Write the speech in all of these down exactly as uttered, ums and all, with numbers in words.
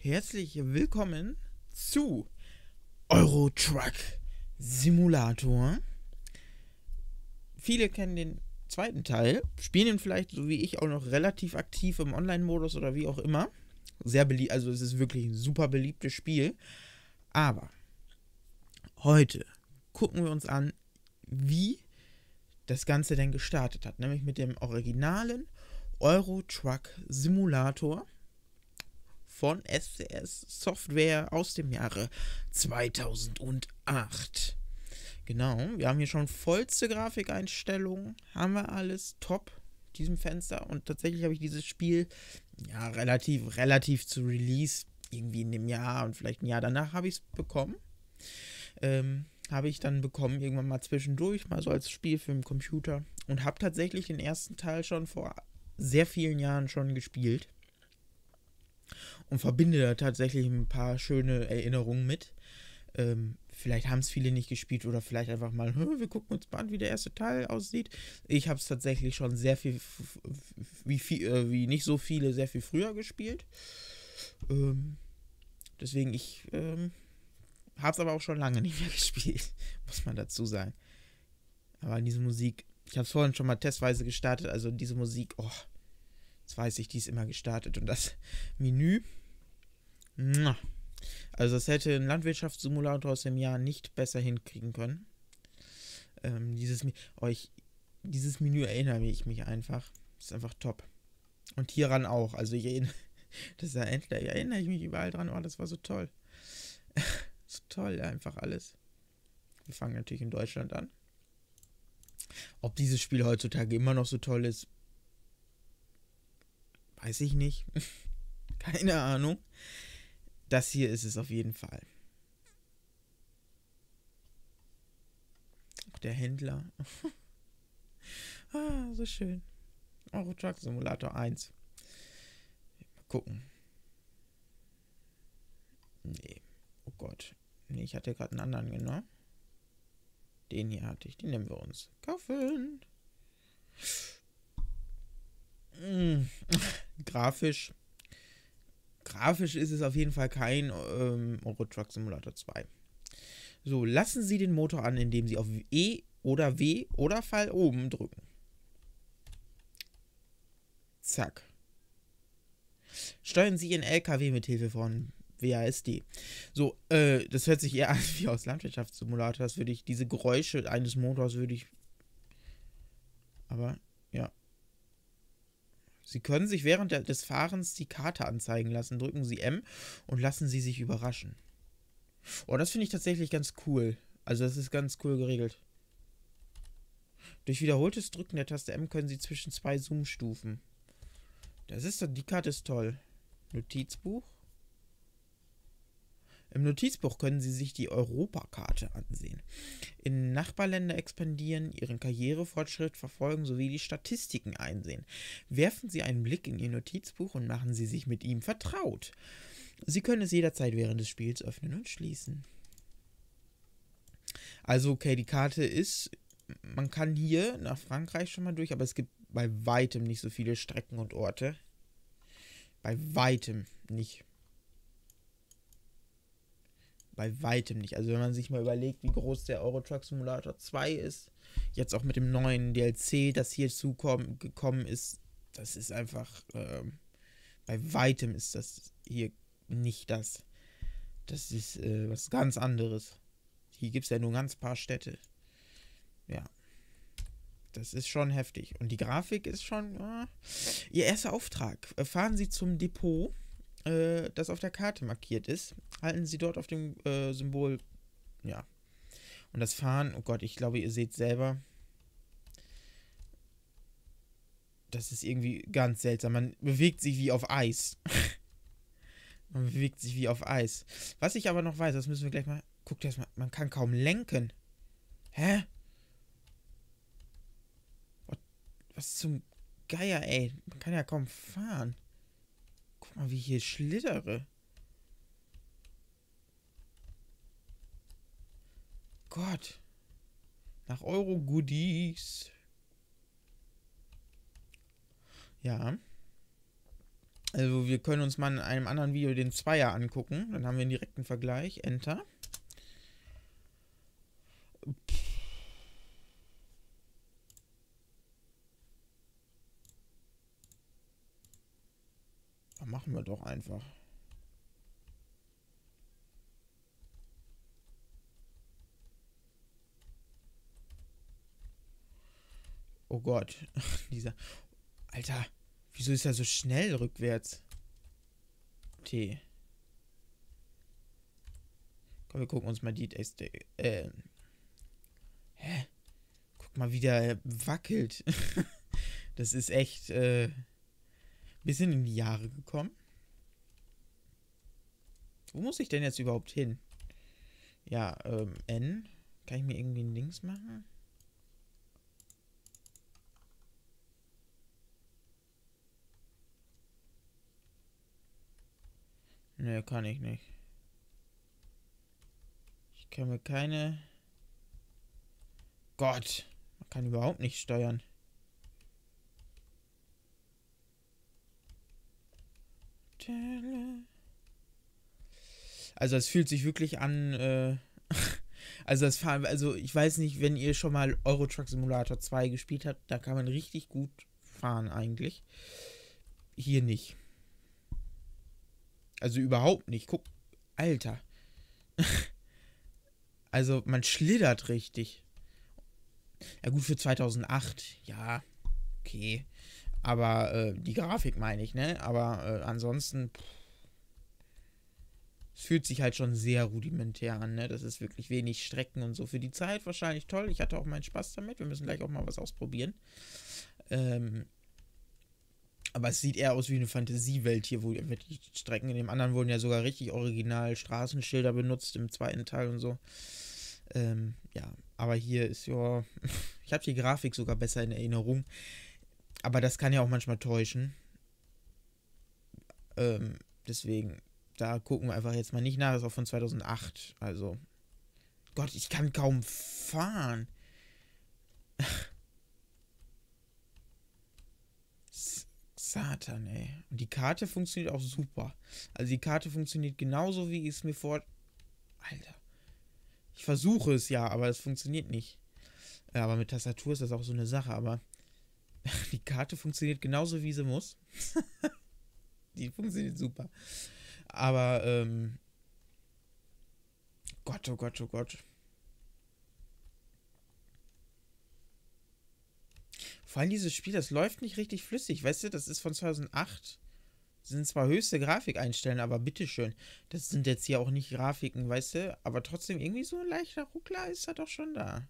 Herzlich willkommen zu Euro Truck Simulator. Viele kennen den zweiten Teil, spielen ihn vielleicht, so wie ich, auch noch relativ aktiv im Online-Modus oder wie auch immer. Sehr beliebt, also es ist wirklich ein super beliebtes Spiel. Aber heute gucken wir uns an, wie das Ganze denn gestartet hat. Nämlich mit dem originalen Euro Truck Simulator von S C S Software aus dem Jahre zweitausendacht. Genau, wir haben hier schon vollste Grafikeinstellungen, haben wir alles top in diesem Fenster, und tatsächlich habe ich dieses Spiel ja relativ, relativ zu Release, irgendwie in dem Jahr und vielleicht ein Jahr danach habe ich es bekommen. Ähm, habe ich dann bekommen, irgendwann mal zwischendurch, mal so als Spiel für den Computer, und habe tatsächlich den ersten Teil schon vor sehr vielen Jahren schon gespielt. Und verbinde da tatsächlich ein paar schöne Erinnerungen mit. Ähm, vielleicht haben es viele nicht gespielt oder vielleicht einfach mal, wir gucken uns mal an, wie der erste Teil aussieht. Ich habe es tatsächlich schon sehr viel, wie, viel äh, wie nicht so viele, sehr viel früher gespielt. Ähm, deswegen, ich ähm, habe es aber auch schon lange nicht mehr gespielt, muss man dazu sagen. Aber diese Musik, ich habe es vorhin schon mal testweise gestartet, also diese Musik, oh, das weiß ich, die ist immer gestartet. Und das Menü, also das hätte ein Landwirtschaftssimulator aus dem Jahr nicht besser hinkriegen können. Ähm, dieses, oh, ich, dieses Menü erinnere ich mich einfach. Das ist einfach top. Und hieran auch. Also ich erinnere, das ist ja endlich, erinnere ich mich überall dran. Oh, das war so toll. So toll, einfach alles. Wir fangen natürlich in Deutschland an. Ob dieses Spiel heutzutage immer noch so toll ist, weiß ich nicht. Keine Ahnung. Das hier ist es auf jeden Fall. Auch der Händler. Ah, so schön. Euro Truck Simulator eins. Mal gucken. Nee. Oh Gott. Nee, ich hatte gerade einen anderen, genau. Den hier hatte ich. Den nehmen wir uns. Kaufen. Mm. Grafisch. Grafisch ist es auf jeden Fall kein ähm, Euro Truck Simulator zwei. So, lassen Sie den Motor an, indem Sie auf E oder W oder Pfeil oben drücken. Zack. Steuern Sie Ihren L K W mit Hilfe von W A S D. So, äh, das hört sich eher an wie aus Landwirtschaftssimulator. Das würde ich, diese Geräusche eines Motors würde ich. Aber, ja. Sie können sich während der, des Fahrens die Karte anzeigen lassen. Drücken Sie M und lassen Sie sich überraschen. Oh, das finde ich tatsächlich ganz cool. Also das ist ganz cool geregelt. Durch wiederholtes Drücken der Taste M können Sie zwischen zwei Zoom-Stufen. Das ist, die Karte ist toll. Notizbuch. Im Notizbuch können Sie sich die Europakarte ansehen. In Nachbarländer expandieren, Ihren Karrierefortschritt verfolgen sowie die Statistiken einsehen. Werfen Sie einen Blick in Ihr Notizbuch und machen Sie sich mit ihm vertraut. Sie können es jederzeit während des Spiels öffnen und schließen. Also, okay, die Karte ist, man kann hier nach Frankreich schon mal durch, aber es gibt bei weitem nicht so viele Strecken und Orte. Bei weitem nicht. Bei weitem nicht. Also wenn man sich mal überlegt, wie groß der Euro Truck Simulator zwei ist, jetzt auch mit dem neuen D L C, das hier zukommen, gekommen ist, das ist einfach, ähm, bei weitem ist das hier nicht das. Das ist äh, was ganz anderes. Hier gibt es ja nur ein ganz paar Städte. Ja. Das ist schon heftig. Und die Grafik ist schon, äh, Ihr erster Auftrag. Fahren Sie zum Depot, äh, das auf der Karte markiert ist. Halten Sie dort auf dem äh, Symbol, ja. Und das Fahren, oh Gott, ich glaube, ihr seht selber, das ist irgendwie ganz seltsam. Man bewegt sich wie auf Eis. Man bewegt sich wie auf Eis. Was ich aber noch weiß, das müssen wir gleich mal, guckt erst mal, man kann kaum lenken. Hä? Was zum Geier, ey. Man kann ja kaum fahren. Guck mal, wie ich hier schlittere. Gott. Nach Euro-Goodies. Ja. Also wir können uns mal in einem anderen Video den Zweier angucken. Dann haben wir einen direkten Vergleich. Enter. Dann machen wir doch einfach. Oh Gott. Dieser... Alter, wieso ist er so schnell rückwärts? T. Komm, wir gucken uns mal die... Äh, hä? Guck mal, wie der wackelt. Das ist echt... Äh, bisschen in die Jahre gekommen. Wo muss ich denn jetzt überhaupt hin? Ja, ähm, N. Kann ich mir irgendwie ein Links machen? Ne, kann ich nicht. Ich kann mir keine... Gott, man kann überhaupt nicht steuern. Also es fühlt sich wirklich an, äh, also das Fahren, also ich weiß nicht, wenn ihr schon mal Euro Truck Simulator zwei gespielt habt, da kann man richtig gut fahren eigentlich. Hier nicht. Also überhaupt nicht. Guck, Alter. Also man schlittert richtig. Ja gut, für zweitausendacht, ja, okay. Aber äh, die Grafik meine ich, ne? Aber äh, ansonsten, pff, es fühlt sich halt schon sehr rudimentär an, ne? Das ist wirklich wenig Strecken und so. Für die Zeit wahrscheinlich toll. Ich hatte auch meinen Spaß damit. Wir müssen gleich auch mal was ausprobieren. Ähm, aber es sieht eher aus wie eine Fantasiewelt hier, wo mit die Strecken. In dem anderen wurden ja sogar richtig original Straßenschilder benutzt im zweiten Teil und so. Ähm, ja, aber hier ist ja... Ich habe die Grafik sogar besser in Erinnerung. Aber das kann ja auch manchmal täuschen. Ähm, deswegen, da gucken wir einfach jetzt mal nicht nach. Das ist auch von zweitausendacht. Also, Gott, ich kann kaum fahren. Satan, ey. Und die Karte funktioniert auch super. Also die Karte funktioniert genauso, wie ich es mir vor... Alter. Ich versuche es ja, aber es funktioniert nicht. Ja, aber mit Tastatur ist das auch so eine Sache, aber... Die Karte funktioniert genauso, wie sie muss. Die funktioniert super. Aber, ähm... Gott, oh Gott, oh Gott. Vor allem dieses Spiel, das läuft nicht richtig flüssig. Weißt du, das ist von zweitausendacht. Das sind zwar höchste Grafikeinstellungen, aber bitteschön. Das sind jetzt hier auch nicht Grafiken, weißt du? Aber trotzdem irgendwie so ein leichter Ruckler ist da doch schon da.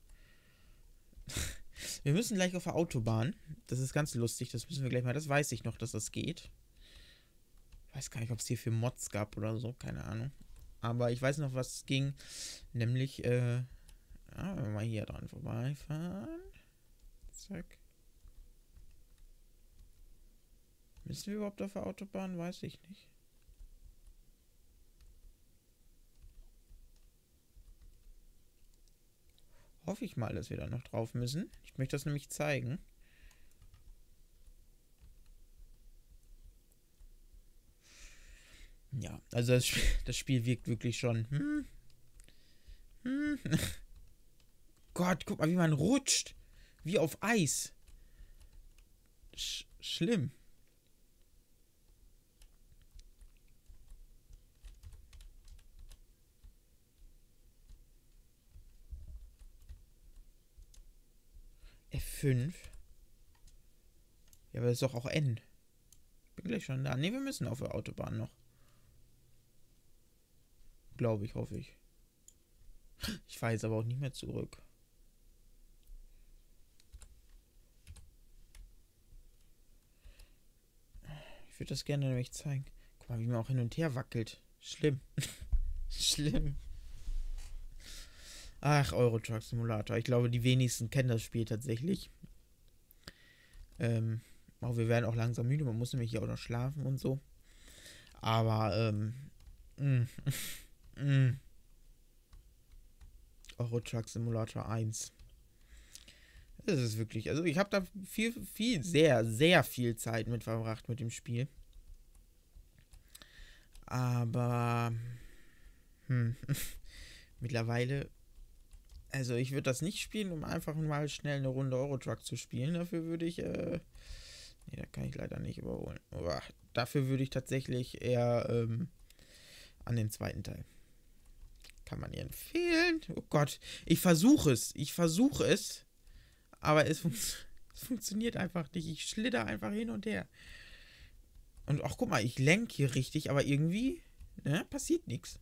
Wir müssen gleich auf der Autobahn. Das ist ganz lustig, das müssen wir gleich mal. Das weiß ich noch, dass das geht. Ich weiß gar nicht, ob es hier für Mods gab oder so, keine Ahnung. Aber ich weiß noch, was es ging. Nämlich, äh, ja, wenn wir mal hier dran vorbeifahren. Zack. Müssen wir überhaupt auf der Autobahn? Weiß ich nicht. Hoffe ich mal, dass wir da noch drauf müssen. Ich möchte das nämlich zeigen. Ja, also das, Sp das Spiel wirkt wirklich schon... Hm, hm. Gott, guck mal, wie man rutscht. Wie auf Eis. Sch schlimm. F fünf. Ja, aber das ist doch auch N. Ich bin gleich schon da. Ne, wir müssen auf der Autobahn noch. Glaube ich, hoffe ich. Ich fahre jetzt aber auch nicht mehr zurück. Ich würde das gerne nämlich zeigen. Guck mal, wie man auch hin und her wackelt. Schlimm. Schlimm. Ach, Euro Truck Simulator. Ich glaube, die wenigsten kennen das Spiel tatsächlich. Ähm, oh, wir werden auch langsam müde. Man muss nämlich hier auch noch schlafen und so. Aber, ähm, mh, mh. Euro Truck Simulator eins. Das ist wirklich, also ich habe da viel, viel, sehr, sehr viel Zeit mit verbracht mit dem Spiel. Aber hm, mittlerweile, also ich würde das nicht spielen, um einfach mal schnell eine Runde Euro Truck zu spielen. Dafür würde ich, äh, nee, da kann ich leider nicht überholen. Aber dafür würde ich tatsächlich eher ähm, an den zweiten Teil. Kann man ihr empfehlen? Oh Gott, ich versuche es. Ich versuche es. Aber es, fun es funktioniert einfach nicht. Ich schlitter einfach hin und her. Und auch guck mal, ich lenke hier richtig, aber irgendwie ne, passiert nichts.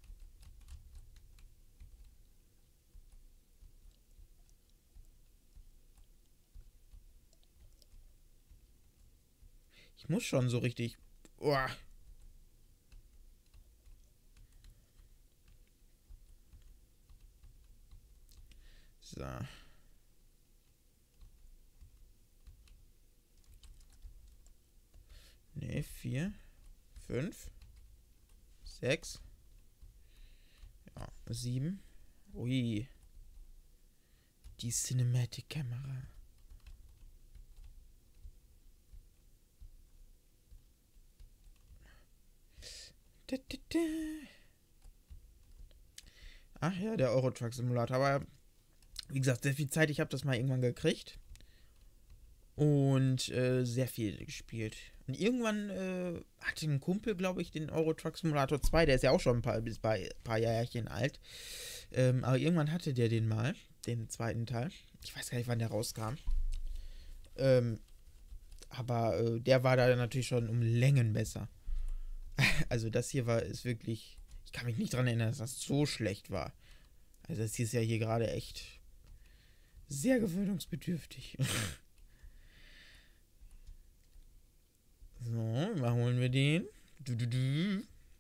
Ich muss schon so richtig. Uah. So. Ne, vier, fünf, sechs, ja, sieben. Ui. Die Cinematic-Kamera. Ach ja, der Euro Truck Simulator. Aber wie gesagt, sehr viel Zeit. Ich habe das mal irgendwann gekriegt. Und äh, sehr viel gespielt. Und irgendwann äh, hatte ein Kumpel, glaube ich, den Euro Truck Simulator zwei. Der ist ja auch schon ein paar, bis bei, paar Jährchen alt. Ähm, aber irgendwann hatte der den mal, den zweiten Teil. Ich weiß gar nicht, wann der rauskam. Ähm, aber äh, der war da natürlich schon um Längen besser. Also das hier war, ist wirklich, ich kann mich nicht dran erinnern, dass das so schlecht war. Also das hier ist ja hier gerade echt sehr gewöhnungsbedürftig. So, mal holen wir den. Du, du, du.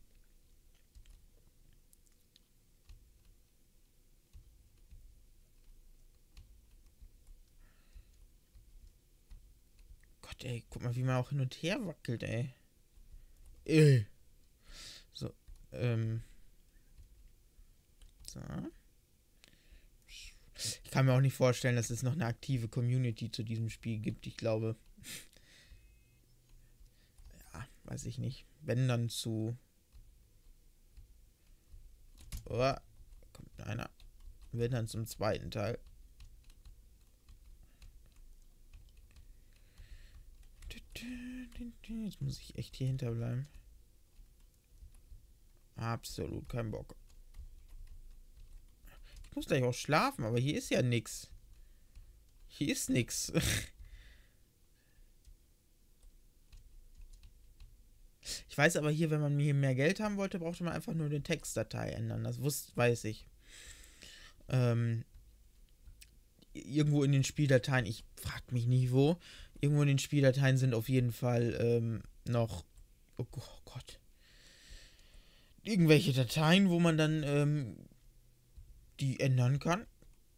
Gott, ey, guck mal, wie man auch hin und her wackelt, ey. Äh. So, ähm. So. Ich kann mir auch nicht vorstellen, dass es noch eine aktive Community zu diesem Spiel gibt. Ich glaube, ja, weiß ich nicht. Wenn dann zu. Oh, kommt einer. Wenn dann zum zweiten Teil. Jetzt muss ich echt hier hinterbleiben. Absolut kein Bock. Ich muss gleich auch schlafen, aber hier ist ja nix. Hier ist nix. Ich weiß aber hier, wenn man hier mehr Geld haben wollte, brauchte man einfach nur den Textdatei ändern. Das wusste, weiß ich. Ähm, irgendwo in den Spieldateien, ich frag mich nicht wo, irgendwo in den Spieldateien sind auf jeden Fall ähm, noch, oh Gott, irgendwelche Dateien, wo man dann ähm, die ändern kann.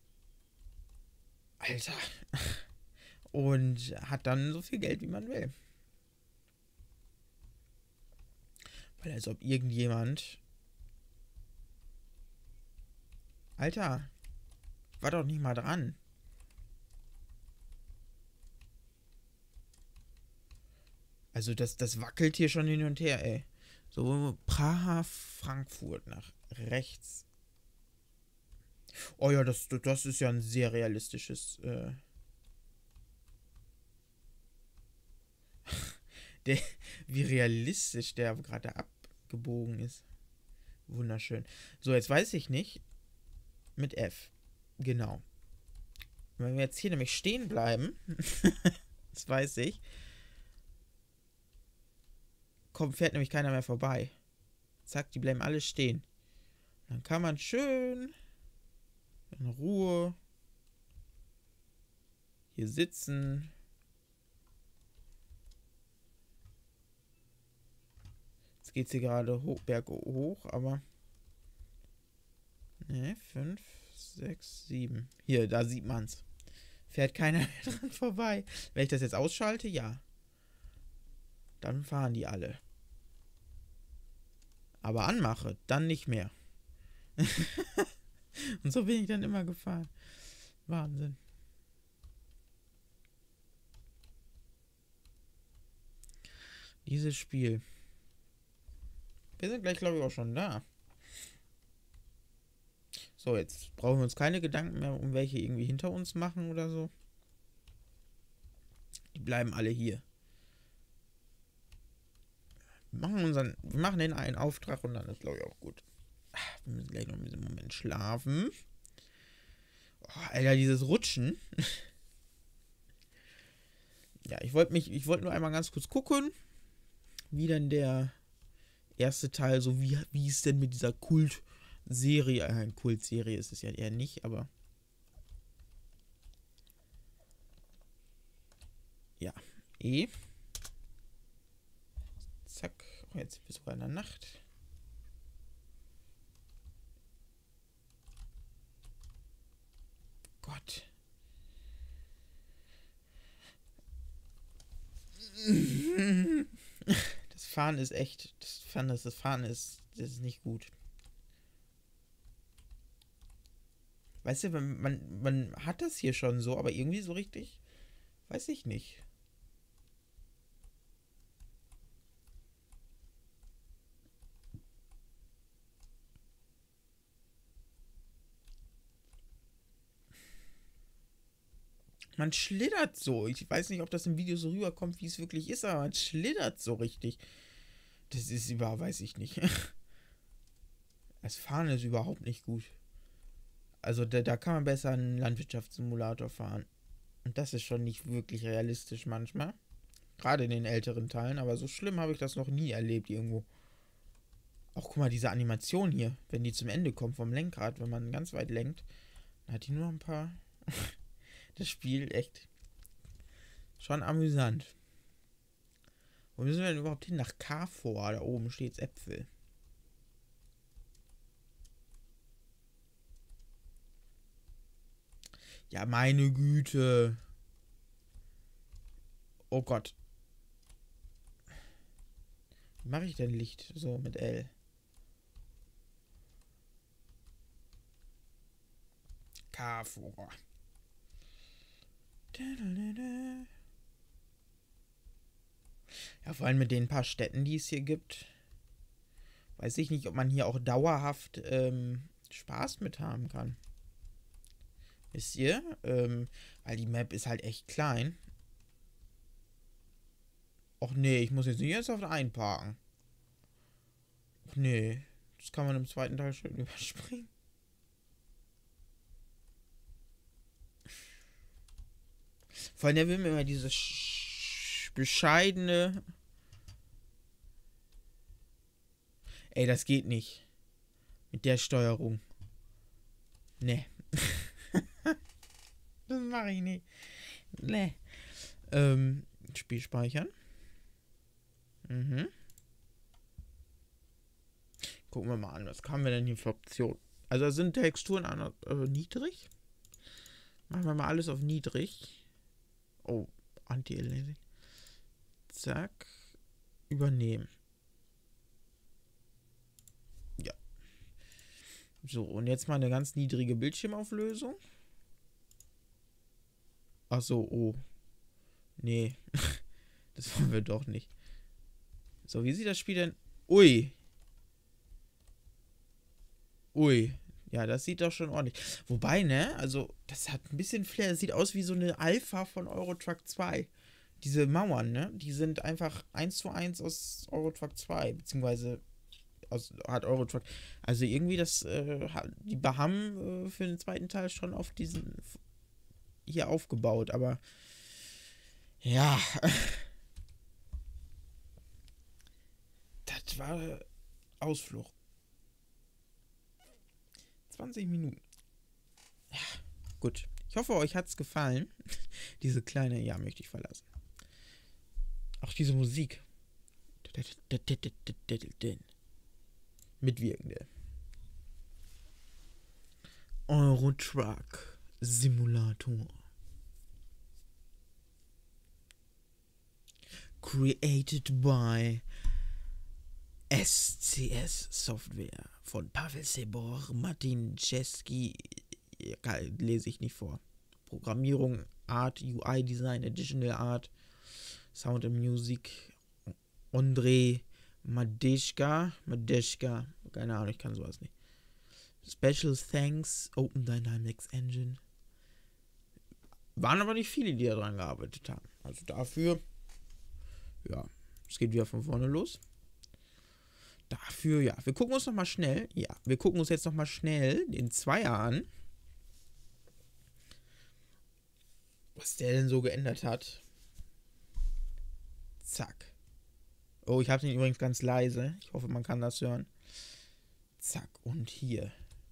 Alter. Und hat dann so viel Geld, wie man will. Weil als ob irgendjemand... Alter, war doch nicht mal dran. Also das, das wackelt hier schon hin und her, ey. So, Praha, Frankfurt nach rechts. Oh ja, das, das ist ja ein sehr realistisches... Äh der, wie realistisch der gerade abgebogen ist. Wunderschön. So, jetzt weiß ich nicht. Mit F. Genau. Wenn wir jetzt hier nämlich stehen bleiben, das weiß ich, kommt, fährt nämlich keiner mehr vorbei. Zack, die bleiben alle stehen. Dann kann man schön in Ruhe hier sitzen. Jetzt geht es hier gerade hoch, Berg hoch, aber ne, fünf, sechs, sieben. Hier, da sieht man's. Fährt keiner mehr dran vorbei. Wenn ich das jetzt ausschalte, ja. Dann fahren die alle. Aber anmache, dann nicht mehr. Und so bin ich dann immer gefahren. Wahnsinn. Dieses Spiel. Wir sind gleich, glaube ich, auch schon da. So, jetzt brauchen wir uns keine Gedanken mehr, um welche irgendwie hinter uns machen oder so. Die bleiben alle hier. Wir machen, unseren, wir machen den einen Auftrag und dann ist, glaube ich, auch gut. Wir müssen gleich noch in diesem Moment schlafen. Oh, Alter, dieses Rutschen. Ja, ich wollte mich, ich wollte nur einmal ganz kurz gucken, wie denn der erste Teil, so wie, wie es denn mit dieser Kultserie, äh, Kultserie ist es ja eher nicht, aber ja, eh. Zack, oh, jetzt sind wir sogar in der Nacht. Gott. Das Fahren ist echt, das Fahren ist, das Fahren ist, das ist nicht gut. Weißt du, man, man, man hat das hier schon so, aber irgendwie so richtig, weiß ich nicht. Man schlittert so. Ich weiß nicht, ob das im Video so rüberkommt, wie es wirklich ist, aber man schlittert so richtig. Das ist überhaupt, weiß ich nicht. Das Fahren ist überhaupt nicht gut. Also da, da kann man besser einen Landwirtschaftssimulator fahren. Und das ist schon nicht wirklich realistisch manchmal. Gerade in den älteren Teilen, aber so schlimm habe ich das noch nie erlebt irgendwo. Auch guck mal, diese Animation hier, wenn die zum Ende kommt vom Lenkrad, wenn man ganz weit lenkt, dann hat die nur ein paar... Das Spiel echt schon amüsant. Wo müssen wir denn überhaupt hin? Nach Carrefour. Da oben steht's Äpfel. Ja, meine Güte. Oh Gott. Wie mache ich denn Licht? So mit L. Carrefour. Ja, vor allem mit den paar Städten, die es hier gibt. Weiß ich nicht, ob man hier auch dauerhaft ähm, Spaß mit haben kann. Wisst ihr? Ähm, weil die Map ist halt echt klein. Och nee, ich muss jetzt nicht ernsthaft einparken. Och nee, das kann man im zweiten Teil schön überspringen. Vor allem, der will mir immer diese bescheidene... Ey, das geht nicht. Mit der Steuerung. Nee. Das mache ich nicht. Nee. Ähm, Spiel speichern. Mhm. Gucken wir mal an, was haben wir denn hier für Optionen? Also sind Texturen an, äh, niedrig. Machen wir mal alles auf niedrig. Oh, Anti-Aliasing. Zack. Übernehmen. Ja. So, und jetzt mal eine ganz niedrige Bildschirmauflösung. Ach so, oh. Nee. Das wollen wir doch nicht. So, wie sieht das Spiel denn... Ui. Ui. Ja, das sieht doch schon ordentlich. Wobei, ne, also, das hat ein bisschen Flair. Das sieht aus wie so eine Alpha von Euro Truck zwei. Diese Mauern, ne, die sind einfach eins zu eins aus Euro Truck zwei, beziehungsweise aus, hat Euro Truck. Also irgendwie das, äh, die Baham äh, für den zweiten Teil schon auf diesen hier aufgebaut, aber ja. Das war Ausflug. zwanzig Minuten. Ja, gut. Ich hoffe, euch hat es gefallen. Diese kleine, ja, möchte ich verlassen. Auch diese Musik. Mitwirkende. Euro Truck Simulator. Created by S C S Software von Pavel Sebor, Martin Czeski, lese ich nicht vor. Programmierung, Art, U I Design, Additional Art, Sound and Music, André Madeshka, Madeshka, keine Ahnung, ich kann sowas nicht. Special Thanks, Open Dynamics Engine. Waren aber nicht viele, die daran gearbeitet haben. Also dafür, ja, es geht wieder von vorne los. Dafür, ja, wir gucken uns nochmal schnell, ja, wir gucken uns jetzt nochmal schnell den Zweier an. Was der denn so geändert hat. Zack. Oh, ich habe den übrigens ganz leise. Ich hoffe, man kann das hören. Zack, und hier.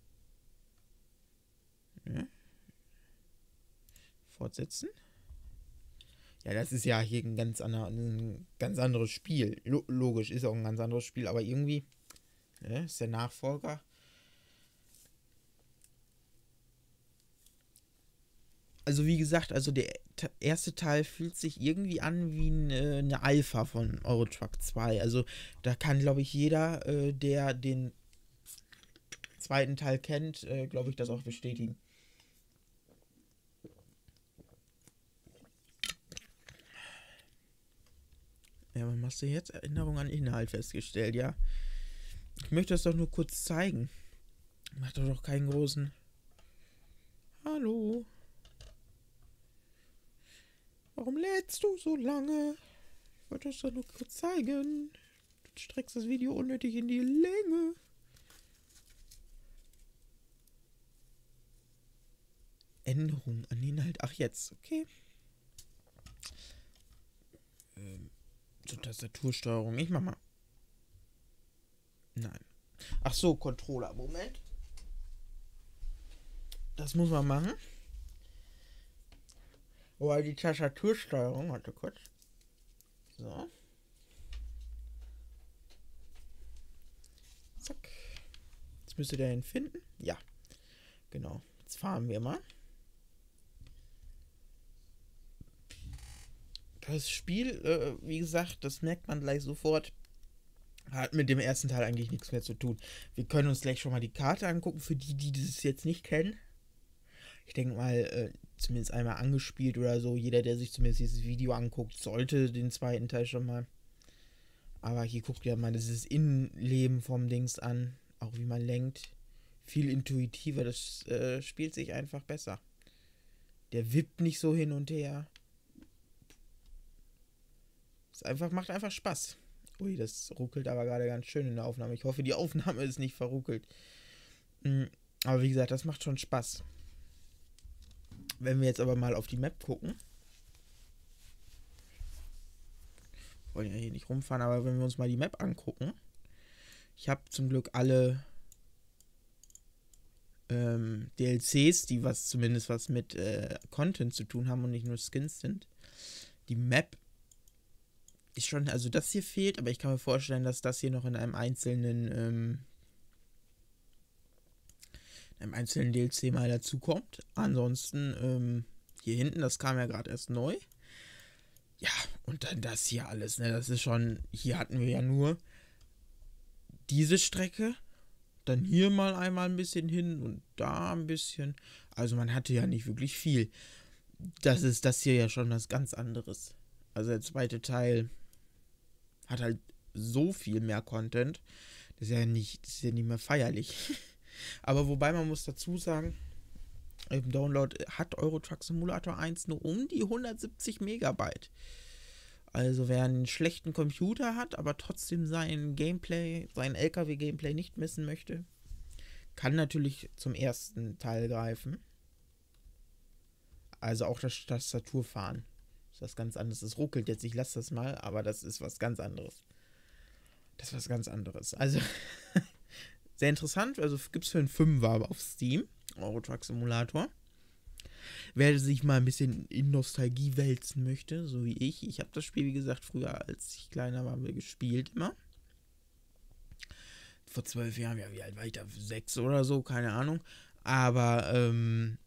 Ja. Fortsetzen. Ja, das ist ja hier ein ganz, ander, ein ganz anderes Spiel. Logisch, ist auch ein ganz anderes Spiel, aber irgendwie ja, ist der Nachfolger. Also wie gesagt, also der erste Teil fühlt sich irgendwie an wie eine, eine Alpha von Euro Truck zwei. Also da kann, glaube ich, jeder, äh, der den zweiten Teil kennt, äh, glaube ich, das auch bestätigen. Ja, was machst du jetzt? Erinnerung an Inhalt festgestellt, ja. Ich möchte das doch nur kurz zeigen. Mach doch doch keinen großen... Hallo? Warum lädst du so lange? Ich wollte das doch nur kurz zeigen. Du streckst das Video unnötig in die Länge. Änderung an Inhalt. Ach, jetzt. Okay. Ähm, zur Tastatursteuerung. Ich mach mal. Nein. Ach so, Controller. Moment. Das muss man machen. Oh, die Tastatursteuerung. Warte kurz. So. Zack. Jetzt müsst ihr den finden. Ja. Genau. Jetzt fahren wir mal. Das Spiel, äh, wie gesagt, das merkt man gleich sofort, hat mit dem ersten Teil eigentlich nichts mehr zu tun. Wir können uns gleich schon mal die Karte angucken, für die, die das jetzt nicht kennen. Ich denke mal, äh, zumindest einmal angespielt oder so. Jeder, der sich zumindest dieses Video anguckt, sollte den zweiten Teil schon mal. Aber hier guckt ihr mal dieses Innenleben vom Dings an. Auch wie man lenkt. Viel intuitiver. Das äh, spielt sich einfach besser. Der wippt nicht so hin und her. Es einfach, macht einfach Spaß. Ui, das ruckelt aber gerade ganz schön in der Aufnahme. Ich hoffe, die Aufnahme ist nicht verruckelt. Aber wie gesagt, das macht schon Spaß. Wenn wir jetzt aber mal auf die Map gucken. Wir wollen ja hier nicht rumfahren, aber wenn wir uns mal die Map angucken. Ich habe zum Glück alle ähm, D L Cs, die was zumindest was mit äh, Content zu tun haben und nicht nur Skins sind. Die Map ist schon, also das hier fehlt, aber ich kann mir vorstellen, dass das hier noch in einem einzelnen ähm, in einem einzelnen D L C mal dazukommt. Ansonsten ähm, hier hinten, das kam ja gerade erst neu. Ja, und dann das hier alles, ne, das ist schon, hier hatten wir ja nur diese Strecke, dann hier mal einmal ein bisschen hin und da ein bisschen, also man hatte ja nicht wirklich viel. Das ist das hier ja schon was ganz anderes. Also der zweite Teil hat halt so viel mehr Content. Das ist ja nicht, das ist ja nicht mehr feierlich. Aber wobei man muss dazu sagen, im Download hat Euro Truck Simulator eins nur um die hundertsiebzig Megabyte. Also wer einen schlechten Computer hat, aber trotzdem sein Gameplay, sein L K W-Gameplay nicht missen möchte, kann natürlich zum ersten Teil greifen. Also auch das Tastaturfahren. Das ist was ganz anderes. Es ruckelt jetzt, ich lasse das mal, aber das ist was ganz anderes. Das ist was ganz anderes. Also, sehr interessant. Also gibt es für einen Fünfer auf Steam. Euro Truck Simulator. Wer sich mal ein bisschen in Nostalgie wälzen möchte, so wie ich. Ich habe das Spiel, wie gesagt, früher, als ich kleiner war, gespielt immer. Vor zwölf Jahren, ja, wie alt war ich da? Sechs oder so, keine Ahnung. Aber, ähm,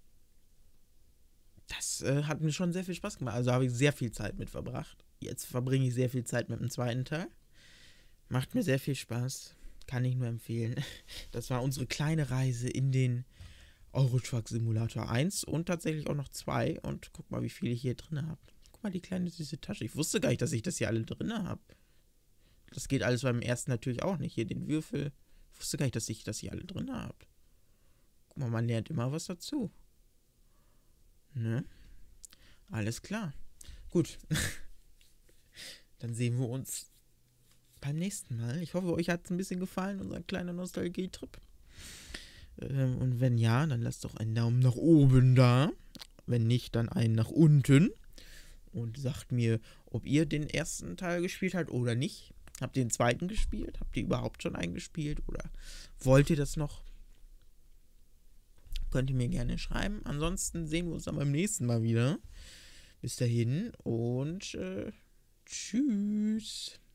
das äh, hat mir schon sehr viel Spaß gemacht. Also habe ich sehr viel Zeit mit verbracht. Jetzt verbringe ich sehr viel Zeit mit dem zweiten Teil. Macht mir sehr viel Spaß. Kann ich nur empfehlen. Das war unsere kleine Reise in den Euro Truck Simulator eins und tatsächlich auch noch zwei. Und guck mal, wie viel ich hier drin habe. Guck mal, die kleine süße Tasche. Ich wusste gar nicht, dass ich das hier alle drin habe. das geht alles beim ersten natürlich auch nicht. Hier den Würfel. Ich wusste gar nicht, dass ich, dass ihr alle drin habt. Guck mal, man lernt immer was dazu. Ne? Alles klar. Gut. Dann sehen wir uns beim nächsten Mal. Ich hoffe, euch hat es ein bisschen gefallen, unser kleiner Nostalgie-Trip. Ähm, und wenn ja, dann lasst doch einen Daumen nach oben da. Wenn nicht, dann einen nach unten. Und sagt mir, ob ihr den ersten Teil gespielt habt oder nicht. Habt ihr den zweiten gespielt? Habt ihr überhaupt schon einen gespielt? Oder wollt ihr das noch? Könnt ihr mir gerne schreiben. Ansonsten sehen wir uns dann beim nächsten Mal wieder. Bis dahin und äh, tschüss.